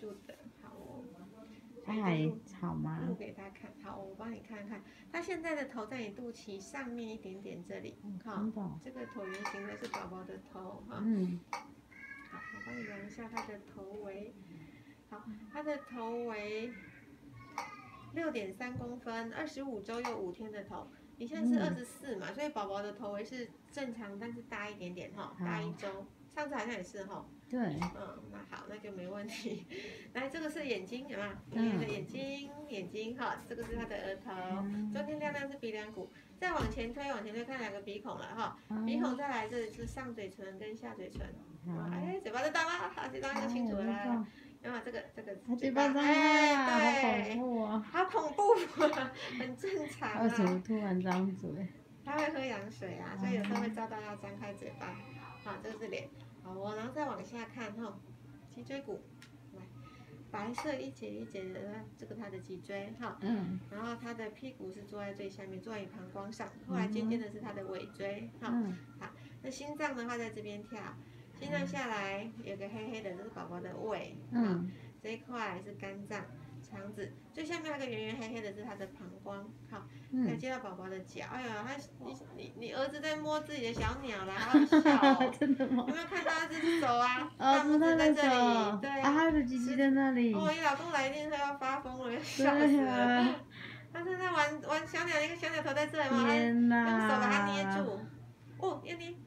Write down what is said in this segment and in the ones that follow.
数的，好哦。 它还好吗？ 录给他看，好，我帮你看看。他现在的头在你肚脐上面一点点这里，好，这个椭圆形的是宝宝的头，哈。好，我帮你量一下他的头围。好，他的头围6.3公分，25周又5天的头。你现在是24嘛，所以宝宝的头围是正常，但是大一点点哈，大1周。上次好像也是哈。 对。 那好，那就没问题。来，这个是眼睛，有没有？圆圆的眼睛哈，这个是他的额头，中间亮亮是鼻梁骨。再往前推，看2个鼻孔了哈。鼻孔再来，这里是上嘴唇跟下嘴唇。哎，嘴巴在大吗？好，这张就清楚了啦。有没有这个嘴巴张大，好恐怖啊！ 好恐怖，很正常啊。 为什么突然张嘴？ 他会喝羊水啊，所以有时候会照到要张开嘴巴。好，这个是脸。好，然后再往下看哈，脊椎骨，来，白色一节一节的，这个它的脊椎哈，然后它的屁股是坐在最下面，坐在膀胱上，后来尖尖的是它的尾椎哈，好，那心脏的话在这边跳，心脏下来有个黑黑的，这是宝宝的胃，这一块是肝脏。肠子最下面那个圆圆黑黑的是他的膀胱，好，再接到宝宝的脚，哎呀，你儿子在摸自己的小鸟啦，好笑哦！ 真的吗？ 有没有看到这只手啊？大拇指在这里，对啊， 他的鸡鸡在那里。 哦，你老公来一定是要发疯了，笑死了。他正在玩小鸟，一个小鸟头在这里嘛，用手把它捏住，哦，要捏。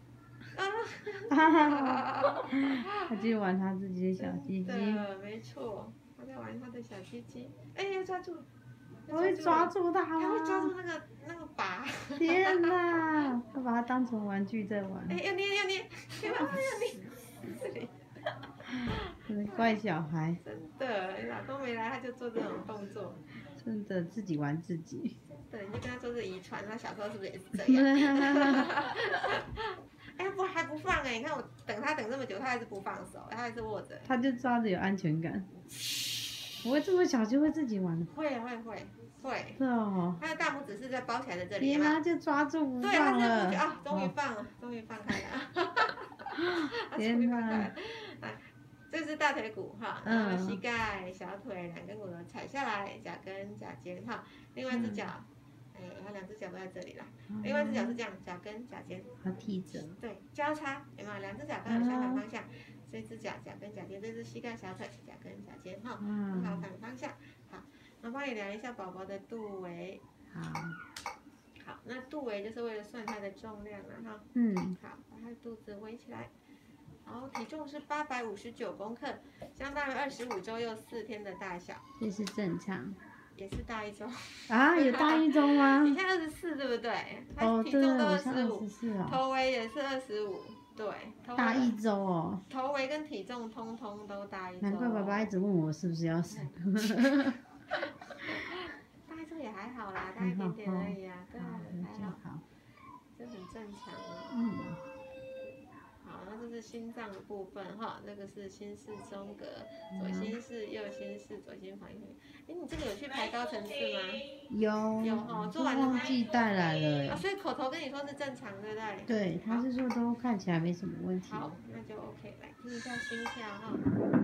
他就玩他自己的小鸡鸡。 对，没错。他在玩他的小鸡鸡，哎，要抓住！ 我会抓住它吗？ 他会抓住那个把。 天哪！他把它当成玩具在玩。 哎，要捏！天哪，要捏！这里。 真的怪小孩。 真的，你老公没来他就做这种动作。 真的自己玩自己。 对，你就跟他说是遗传，他小时候是不是也是这样？哎，还不放哎！你看我等他等这么久，他还是不放手，他还是握着。 他就抓着有安全感。不会这么小就会自己玩的。 会。 是哦。 他的大拇指是在包起来的这里。 天哪，就抓住不放了。 对，他是不觉啊，终于放了，终于放开了。 天哪！ 这是大腿骨哈，然后膝盖、小腿2根骨头踩下来，脚跟脚尖哈，另外一只脚。它2只脚都在这里啦，另外一只脚是这样，脚跟脚尖， 它踢着， 对，交叉，有没有？2只脚刚好相反方向，这只脚跟脚尖，这只膝盖小腿，脚跟脚尖，哈，刚好反方向，好，我帮你量一下宝宝的肚围，好，那肚围就是为了算它的重量了哈，好，把它的肚子围起来，好，体重是859公克，相当于25周又4天的大小， 这是正常。 也是大1周啊，有大1周吗？ 你看24对不对？ 哦， 体重都 24哦。 头围也是25，对。 大1周哦。 头围跟体重通通都大1周。 难怪爸爸一直问我是不是要生。 大1周也还好啦，大一点点而已啊，对啊，还好，这很正常。好，那这是心脏的部分哈，这个是心室中隔，左心室、右心室、左心房。哎，你这个有去排高层次吗？ 有哈，做完了吗？ 忘记带来了。 所以口头跟你说是正常，对不对？ 对，他是说都看起来没什么问题。 好，那就 OK， 来听一下心跳哈。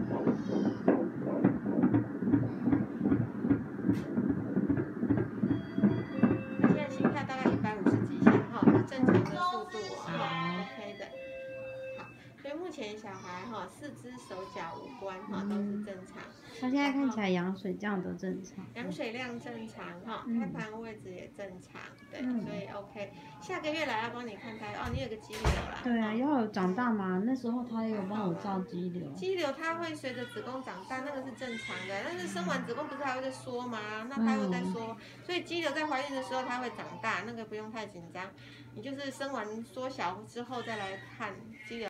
现在心跳大概150几下哈，是正常的速度哦 ，OK 的。所以目前小孩哈，4肢手脚五官哈都是正常。 他现在看起来羊水这样都正常。 羊水量正常哈，胎盘位置也正常，对，所以 OK。下个月来要帮你看胎哦，你有个肌瘤啦。 对啊，要有长大吗？那时候他有帮我照肌瘤。 肌瘤它会随着子宫长大，那个是正常的。但是生完子宫不是还会再缩吗？那它会再缩，所以肌瘤在怀孕的时候它会长大，那个不用太紧张。你就是生完缩小之后再来看肌瘤。